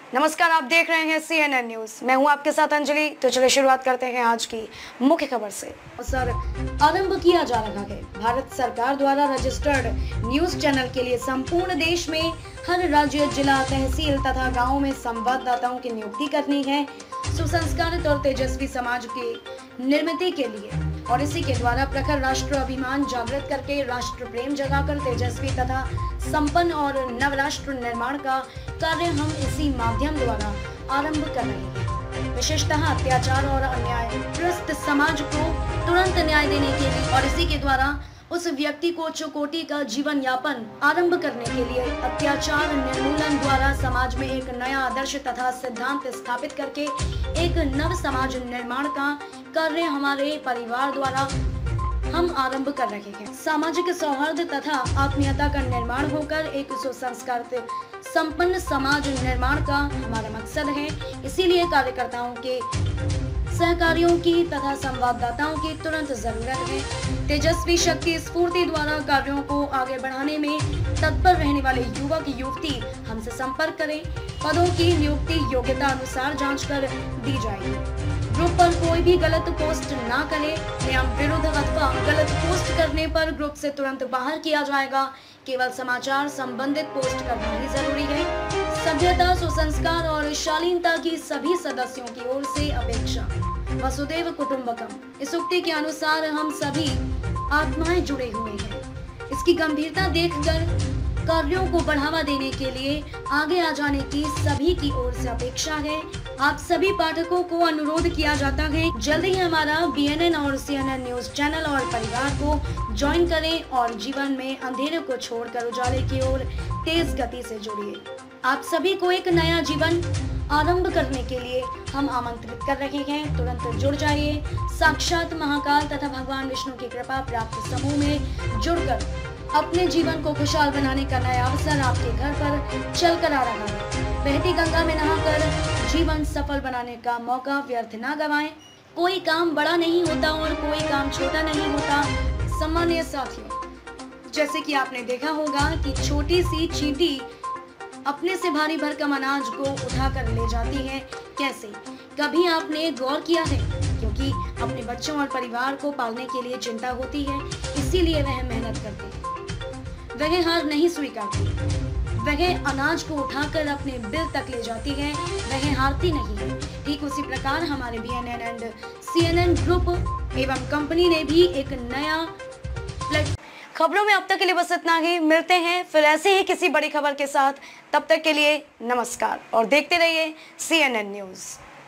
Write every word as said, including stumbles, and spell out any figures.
नमस्कार, आप देख रहे हैं सी एन एन न्यूज। मैं हूं आपके साथ अंजलि। तो चलिए शुरुआत करते हैं आज की मुख्य खबर से। सर आरंभ किया जा रहा है। भारत सरकार द्वारा रजिस्टर्ड न्यूज चैनल के लिए संपूर्ण देश में हर राज्य, जिला, तहसील तथा गाँव में संवाददाताओं की नियुक्ति करनी है। सुसंस्कारित और तेजस्वी समाज की निर्मित के लिए और इसी के द्वारा प्रखर राष्ट्र अभिमान जागृत करके राष्ट्र प्रेम जगाकर तेजस्वी तथा संपन्न और नवराष्ट्र निर्माण का कार्य हम इसी माध्यम द्वारा आरंभ कर रहे हैं। विशेषतः अत्याचार और अन्यायग्रस्त समाज को तुरंत न्याय देने के लिए और इसी के द्वारा उस व्यक्ति को उच्च कोटि का जीवन यापन आरंभ करने के लिए अत्याचार निर्मूलन द्वारा समाज में एक नया आदर्श तथा सिद्धांत स्थापित करके एक नव समाज निर्माण का कार्य हमारे परिवार द्वारा हम आरंभ कर रहे हैं। सामाजिक सौहार्द तथा आत्मीयता का निर्माण होकर एक सुसंस्कृत संपन्न समाज निर्माण का हमारा मकसद है। इसीलिए कार्यकर्ताओं के, सहकारियों की तथा संवाददाताओं की तुरंत जरूरत है। तेजस्वी शक्ति स्फूर्ति द्वारा कार्यों को आगे बढ़ाने में तत्पर रहने वाले युवक युवती हमसे संपर्क करें। पदों की नियुक्ति योग्यता अनुसार जांच कर दी जाएगी। ग्रुप पर कोई भी गलत पोस्ट ना करे। नियम विरुद्ध अथवा गलत पोस्ट करने पर ग्रुप से तुरंत बाहर किया जाएगा। केवल समाचार संबंधित पोस्ट करना ही जरूरी है। सभ्यता, सुसंस्कार और शालीनता की सभी सदस्यों की ओर से अपेक्षा। वसुदेव कुटुंबकम, इस उक्ति के अनुसार हम सभी आत्माएं जुड़े हुए हैं। इसकी गंभीरता देखकर कार्यों को बढ़ावा देने के लिए आगे आ जाने की सभी की ओर से अपेक्षा है। आप सभी पाठकों को अनुरोध किया जाता है, जल्दी ही हमारा बी एन एन और C N N news channel और परिवार को ज्वाइन करें और जीवन में अंधेरे को छोड़कर उजाले की ओर तेज गति से जुड़िए। आप सभी को एक नया जीवन आरंभ करने के लिए हम आमंत्रित कर रहे हैं। तुरंत जुड़ जाइए। साक्षात महाकाल तथा भगवान विष्णु की कृपा प्राप्त समूह में जुड़कर अपने जीवन को खुशहाल बनाने का नया अवसर आपके घर पर चल कर आ रहा है। बहती गंगा में नहाकर जीवन सफल बनाने का मौका व्यर्थ ना गवाएं। कोई काम बड़ा नहीं होता और कोई काम छोटा नहीं होता। सम्मानीय साथियों, जैसे कि आपने देखा होगा कि छोटी सी चींटी अपने से भारी भरकम अनाज को उठाकर ले जाती है। कैसे, कभी आपने गौर किया है? क्योंकि अपने बच्चों और परिवार को पालने के लिए चिंता होती है, इसीलिए वह मेहनत करती है। वह हार नहीं स्वीकारती। वह अनाज को उठाकर अपने बिल तक ले जाती है। वह हारती नहीं है। ठीक उसी प्रकार हमारे B N N and C N N group एवं कंपनी ने भी एक नया खबरों में अब तक के लिए बस इतना ही। मिलते हैं फिर ऐसे ही किसी बड़ी खबर के साथ। तब तक के लिए नमस्कार और देखते रहिए सी एन एन न्यूज।